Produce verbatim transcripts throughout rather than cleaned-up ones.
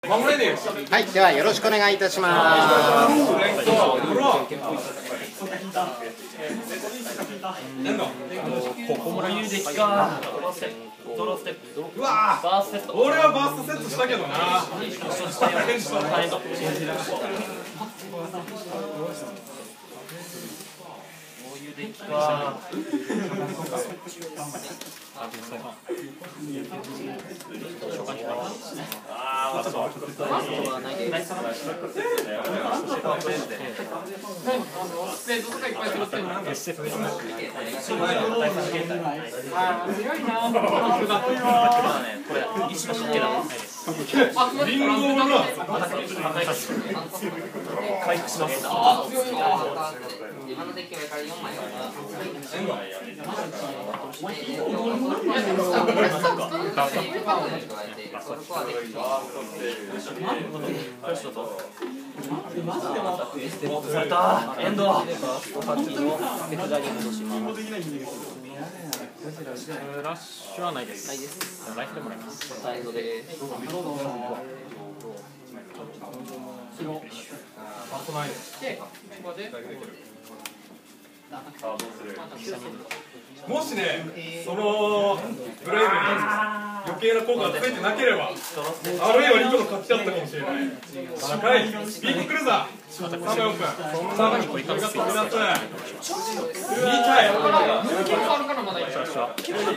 はい、ではよろしくお願いいたします。 ここもらうデッキか。ドローステップ。 うわバースセット。 俺はバーストセットしたけどな。 タレント。こういうデッキか。ああ、そう。 スペードとかいっぱいするっていうのは。強いな。 これ石の湿気だ。 リンゴのな。 回復します。 あ、強いな。 今のデッキはからよんまいされたエンドラッシュはないです。ライフでもらいます。 サイドでもしね、そのブレイブに余計な効果がついてなければ、あるいはリトの勝ちだったかもしれない。高いビッグクルーザーさんばいオープン。さんばいにこれが飛び出す。に体もう一個あるからまだいい。 白金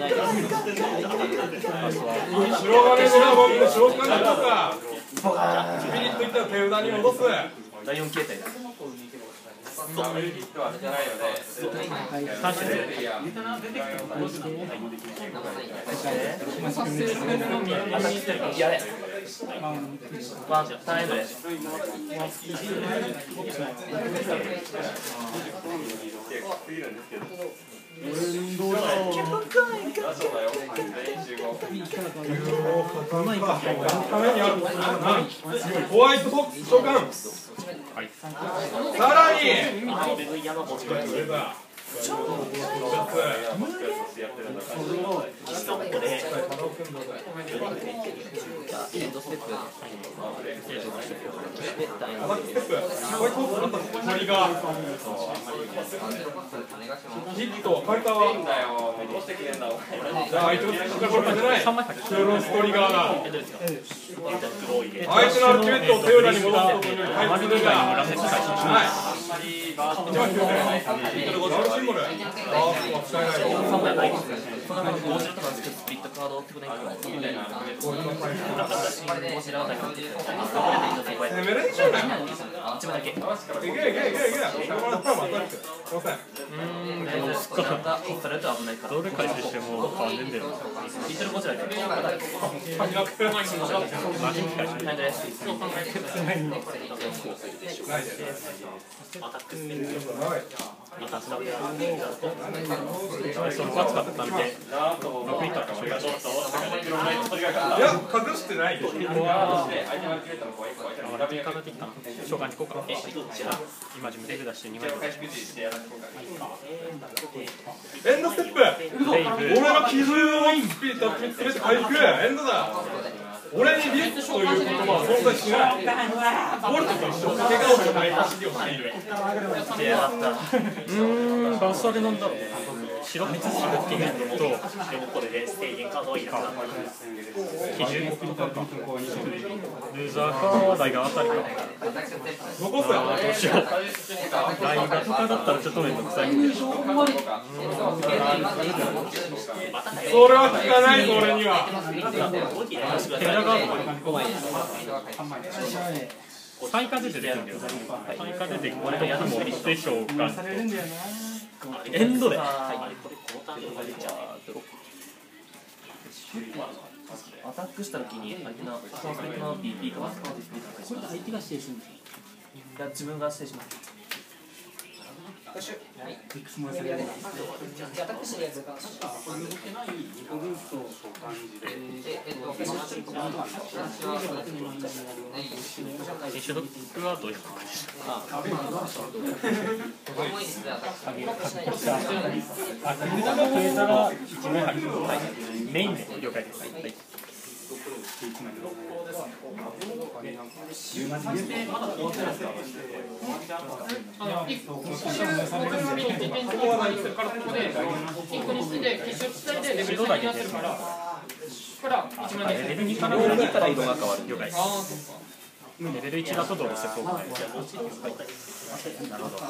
ドラゴンの召喚効果。スピリットいったら手札に戻す。 だいよん形態です。 そんなメリットはじゃないよね。 三種で。やれ。ワンじゃ三エンドで。 ホワイトフォックス召喚。さらにエンドステップヒット、カルタはじゃあ相手の選手がこれじゃないクロストリガーだ。相手のアルティメットを手裏に戻すことにより回復がはい一番強いシンボル。ああ、使えない。 三枚ないです。そのままゴジラとかスピリットカードを手札に加えてみたいな。ゴジラをだけ持ってきて、 攻めれんじゃない。 一枚だけ。 いけいけいけいけ。そのまま当たるって。すいません。 うん、でもそっか。それと危ないから。 どれ回収しても変わんねんだよ。 リトルゴジラで。 パニラック。 マジでです。 ないです。 アタックスピン。 はい。 アタックスピン。 そのバツ買ったんで、ろく以下かもしれない。 いや、隠してない。 ここは、あ、ラピーカード的かな。召喚に行こうか。今、自分で手出してにまい。 エンドステップ。俺の基準をスピリット全て回復。エンドだ。俺にリッツという言葉は存在しない。ボルトと一緒。怪我をしない走りをしている。 うーん、バスあれなんだろう。白蜜汁っていうと、 でもこれで制限カードを入れた。 基準ルーザーか、ライガーあたりか。 残す。 どうしよう。ライガーとかだったらちょっとめんどくさいんで。 それは聞かないぞ、俺には。 手裏ガードサイカ出て出るんだよ。サイカ出てこれとも持って召喚とエンドで。 アタックしたときに相手の相手の ビーピー かわすかこれ相手が指定するんですよ。いや自分が指定します。 アタックしてるやつが所属はどういうことでしょうか。メインで了解です。はい。 あの一個僕の見て点数に入ってるからここで一個にして決勝地帯でレベルさんになってるからから一万レベルにからレベルにから色が変わる。 了解。 ああそっかレベルいちだとドローしてそうか。なるほど。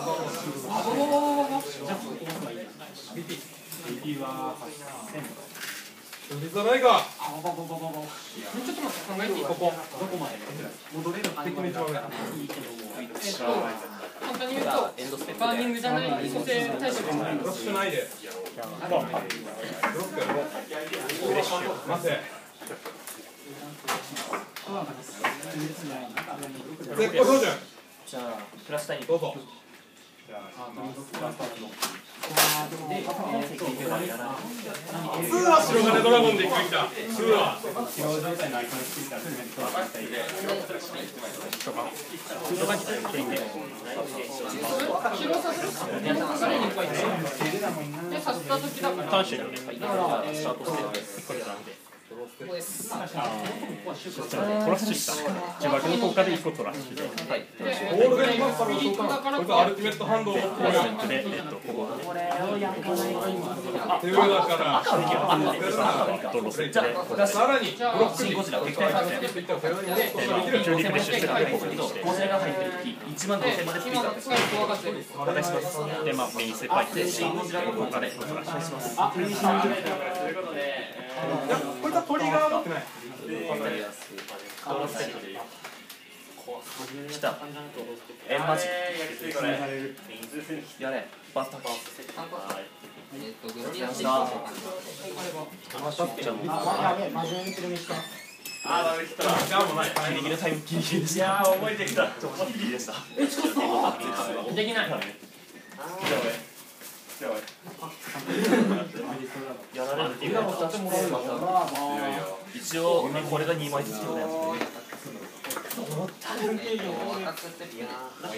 じゃないか。 ちょっと待って考えていいここ簡単に言うとバーニングじゃない蘇生対象ブロックしないで。ブロック。待て。絶好標準。 じゃあプラスタイムどうぞ。ツーは白金ドラゴンでいくべきだ。ツーは。 広さするさらにいっぱいでさせた時だから単種だね。 スタートしてこれなんで。 ここです。 トラッシュした。自爆の効果でいっこトラッシュで。 はいゴールデンマッパルの召喚。こいつアルティメットハンドをここで。 で、えっと、ここ。 手上だから。 ドローする。 さらにブロックに。 ゴジラ撃退できたフェアにね。 一応リフレッシュしてからここにゴジラが入ってる時いちまんごせんまでピーターです怖がってるお願いしますで、まあ、メインスパイで、 シンゴジラの効果でトラッシュしますいや、こいつはトリガー持ってない。 来たエンマジやれバスタバえっとグロリアシじゃあじゃあもうない。 ギリギリタイムギリギリでしたいやー覚えてきたちょっとギリギリでしたできないやられるっていう一応これがにまいずつよねえっとアタックステップグ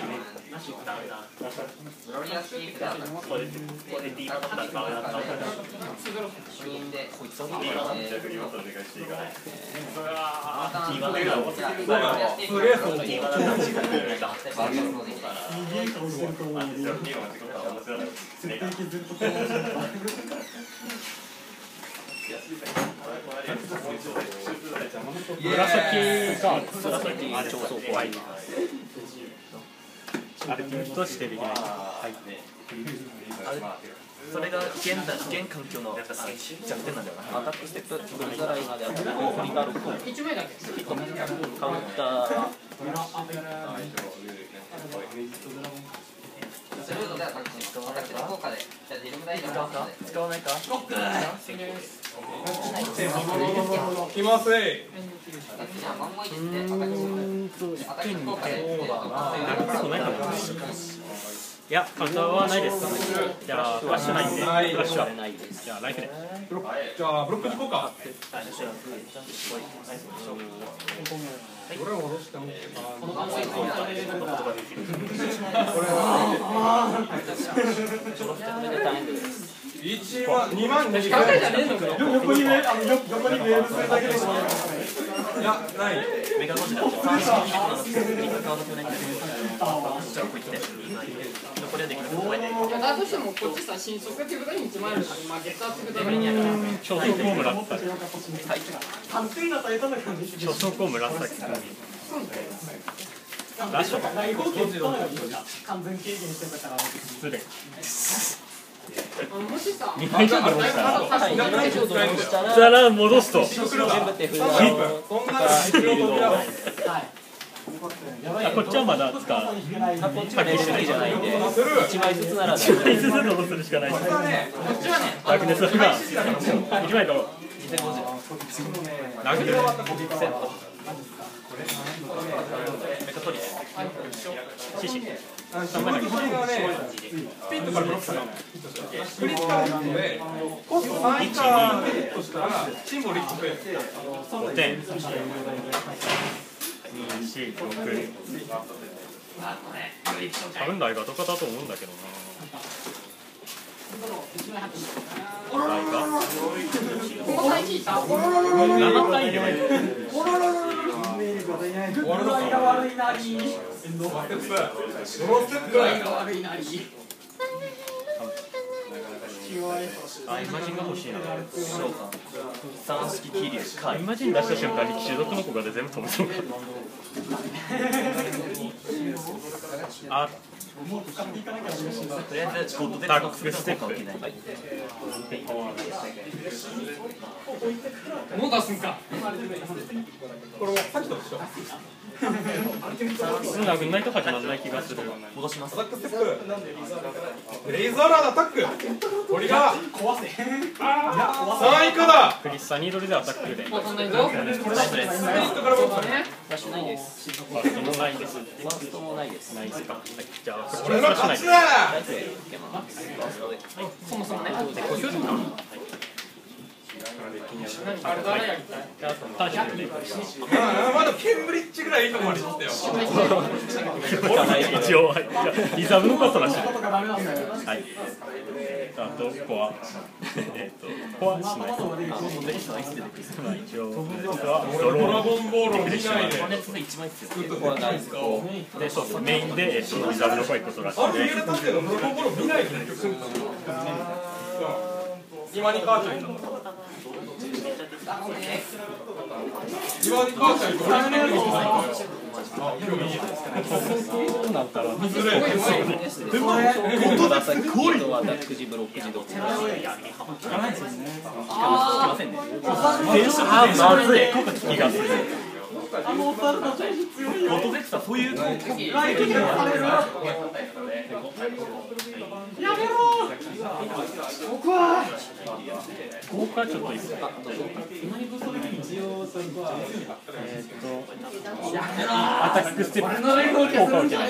ロリアシーフでアタックこれで、これで D バトルだから、 グリーンでこいつを見てそうだ、すげえそう。 紫が、紫が超怖い。アルティメットしてできない。はい。 それが現在現環境の弱点なんだよなアタックステップグルザライナーであったりフリガロック一枚だけカウンタースルードでアタックしアタックの効果でじゃあディルムダイナー使うか使わないか来ますね。 じゃあ番号いちでアタックしアタック効果でいや、カウンターはないです。じゃあ、フラッシュないんで、フラッシュはないですじゃあ、ライフで。 ブロック。じゃあブロックに行こうか。どれを戻しても。一万二万二千。 考えじゃねえのかよ横にね、あの横にメールするだけで。いや、ない。 メガゴジラって三色カード去年じゃあこいつでこれはできるこれでいやだとしてもこっちさ新速ってことにいちまんあるからまあゲットアップで超速攻紫。 はい超速攻紫。ラッシュ失礼。 もしさにまい以上戻したら、 はいにまい以上ドローしたらじゃら戻すと。 全部手札をそんな白扉を。 あ、こっちはまだ使う。 こっちはね種類じゃないんでいちまいずつならいちまいずつ戻するしかない。 こっちはねダークネスがいちまいとにせんごじゅうダークネスセットメカトリス獅子。 白い鳥がね、スピットからブロックされる。クリティカルヒットで、コストさん以下でヒットしたら、シンボルいっこ増える。 ごてん。に、よん、ろく。多分大ガトカだと思うんだけどな。大ガここ最近いたなな体ではいい。 終わるのか。ステップ。ドローステップ。 あ、イマジンが欲しいな。 三式気流か。 イマジン出した瞬間に騎士族の子がで全部飛ぶそうか。あ、 とりあえずゴッドデタックステップ。 もう出すんか。 これはさっきと一緒。 なんかないと始まらない気がする。 戻しますアタックステップ。ブレイズアラードアタック。これがさん以下だ。 クリスサニードルでアタックで。 もう飛んないぞ。 これですスピリットから戻す。 ね。 フラッシュないですファーストもないです。 ファーストもないですないですか。はい、じゃあ、こ俺の勝ちだ。 ライトで受けますファーストでそもそもね。 ご標準か。 あれ誰やりたい。 ターシュで。 まだケンブリッジぐらいいいとこまで行ったよ。 一応、はい、じゃあリザーブのコストらしい。はい。あと、コア。えっと、コアしない。まあ、一応、ドロドラゴンボールを見ないで。 熱で一番いいですよここはないですか。 で、そうです。メインで、えっと、リザーブのコア行くことらしいあれ、 ので。 フィギュア立ってるのドラゴンボールを見ないで結局。今に母ちゃんいたの。今に母ちゃんいたの。あ、今日いいや。 そうなったら、 ずるい。 でも、今度はさ、コールはダックジブロックジド。ああ、まずい。ここ聞きがする。 あのオタルの調子強いよ。元でさ、そういうライティングがされる。やめろ。僕は。 ここからちょっといいですか。えっと、アタックステップ。効果を受けない。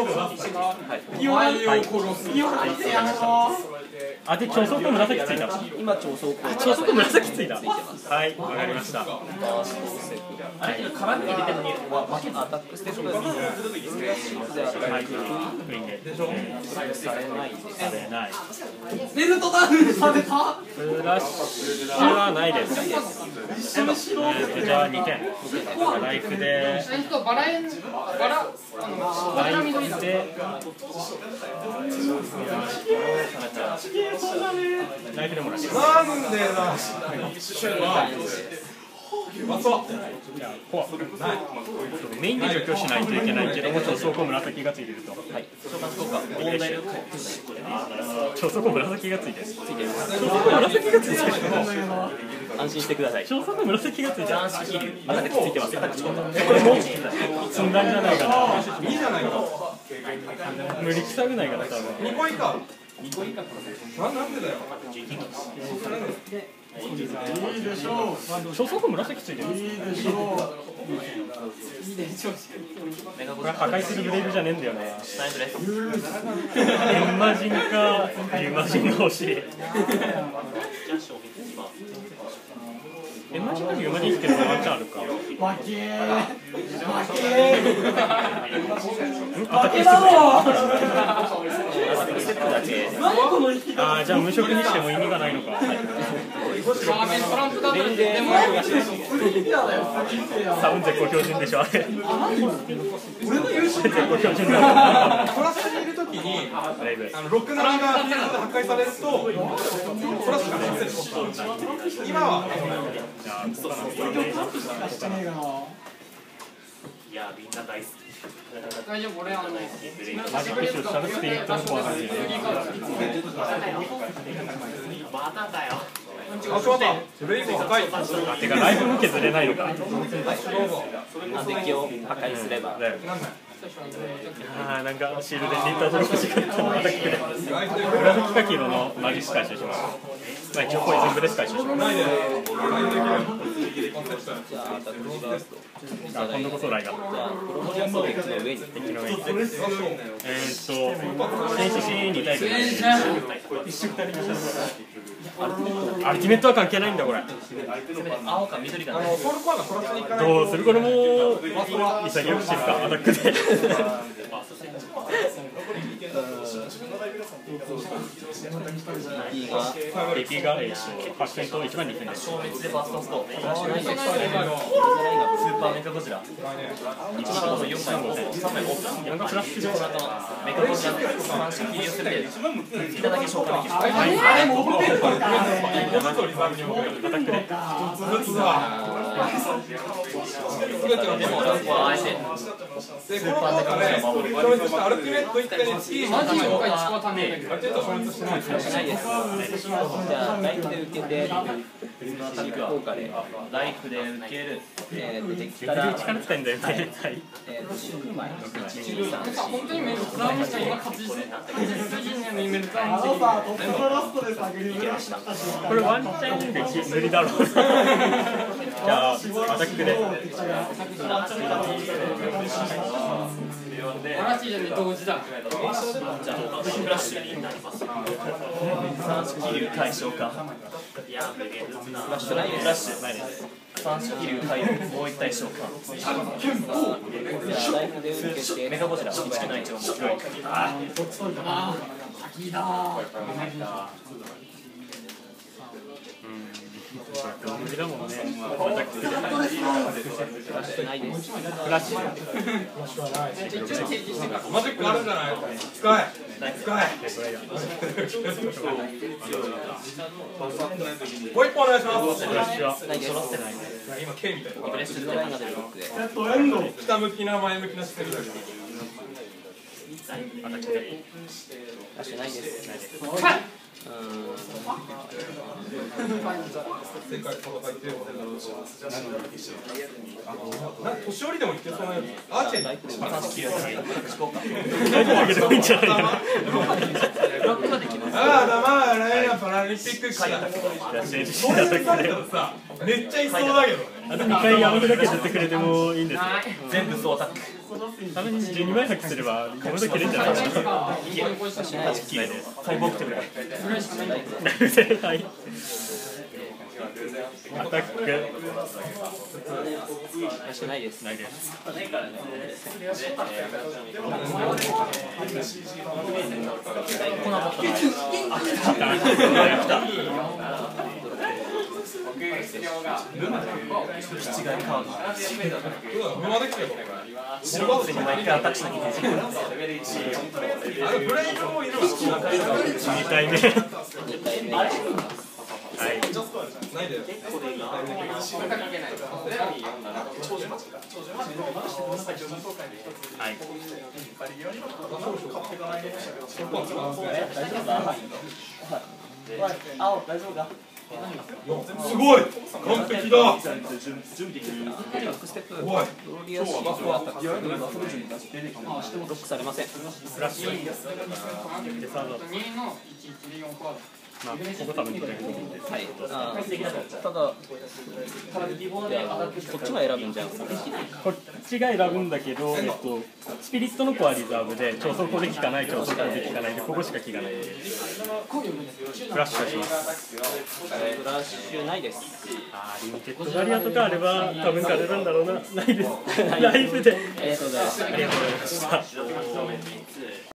あ、で、超速紫ついた。 今超速超速紫ついた。はい、わかりました。 あれ絡みに入れてるのに負けのアタックステップがはい、 クイーンで。 されないされない。 ベルトダウンされたフラッシュはないです。えーと、じゃあにてん。ライフで。 えっとバラエンバラあのバラ緑だ。 で、ライフでもらって。 なんでだ。まそう。 じゃあ、コア。メインで除去しないといけないけども、超速紫がついてると。はい。 召喚効果問題力超速紫がついてる。 ついてる紫がついてる。 安心してください超速紫がついてる。 安心気流アタックついてますアタックこれも積んだんじゃないかな。 いいじゃないか。 無理くさくないかな、多分。 にこ以下。にこ以下。な、なんでだよ。 超速紫ついてる。これ破壊するブレイブじゃねえんだよね。 ナイスですエンマジンかリュウマジンが欲しい。エンマジンかリュウマジンってのはワンチャンあるか。 負けアタックステップ。あー、じゃあ無色にしても意味がないのか。 ラーメントランプだったらでも多分絶好標準でしょ、あれ。俺の優勝絶好標準だ。 トラスにいるときに、あのろくなながフィールドで破壊されると、トラスが完成する。今は、 いや、みんな大好き。 大丈夫俺あのマジックショーしたらスピリットのコアなんで。 まただよ。 あ、しまったブレイブを破壊。 あ、てかライフも削れないのか。 どうぞ。 デッキを破壊すればだよ。あー、なんかシールでリッタードローしかアタックで。紫か黄色のマジック回収します。まあ一応ポイズンブレス回収します。 ないで。ないできる。 じゃあアタックしますとあ、今度こそライガー。 じゃあプロモジャスをデッキの上に敵の上に。えーっと、戦士にタイプ。アルティメットは関係ないんだこれ。 青か緑があの、ソウルコアがトラスに行かない。 どうするこれも潔くしてるかアタックで。 P がで P がえーとはちせんといちまんにせんです。 消滅でファーストストーン。フラッシュないです。スーパーメカゴジラ。いちまんよんまいごせん。さんまいオープン。 なんかフラッシュでこの後メカゴジラの三式切り寄せでいただけ消化できる。 あれも覚えてるからね。もうちょっとリザーブにもアタックで一つずつは。 でもランクはあえてで、この効果で消滅したアルティメット一回につきマジの回一番足んないんだけどある程度消滅してないですないです。じゃあライフで受けて効果でライフで受ける。えー、できたら力使えんだよね。はい。 えーとろくまいいちにさん本当にメルツアーにした今勝ち数字にメルツアーにしてこれワンチャンで無理だろう。じゃあアタックで。 嵐じゃね同時だ。 じゃあフラッシュになります。三式流解消か。フラッシュないです。フラッシュないです。三式流解もう一体消化。じゃあライフで受けてメカゴジラいちきないちを白い。 先だ。 無理だもんね。アタックで。 フラッシュないです。 フラッシュ。 マジックあるんじゃない使え使えもう一本お願いしますフラッシュはないです。 今 K みたいなフレッシュドライが出るロックで。 ひたむきな前向きな姿勢だけどアタックで。 フラッシュないです。ないです。うーん世界この回転なん年寄りでもいけそうなやつアーチェリー三式流解消化。 大丈夫だけどいいんじゃないかな。 ブロックができます。 ああだまあねパラリンピック来たそういうだけどさめっちゃいそうだけどねあとにかいヤムだけ取ってくれてもいいんですよ。 全部総アタック。 多分じゅうにまい発揮すればヤムだけれんじゃないかな。 解剖来てくれ。 はい。アタック。 フラッシュないです。 ないです。 この後来た。 七外カード。 無魔できてる白ボックスに毎回アタックしなきゃいけない。 あれブレイクもいるわにかいめ。はい。 ないではい。 青大丈夫か。 すごい完璧だバックステップ。 おいローリアシールはアタック。ロックされません。 フラッシュ。でサード。 にのいちいちでよんカード。 まあここ多分取れると思うんで。 はい。あーただこっちが選ぶんじゃん。 こっちが選ぶんだけど、えっとスピリットの子はリザーブで超速攻で効かない超速攻で効かないでここしか効かないんで。フラッシュします。 フラッシュないです。 あーリミテッドバリアとかあれば多分枯れるんだろうな。ないです。ライブで。 ありがとうございます。 ありがとうございました。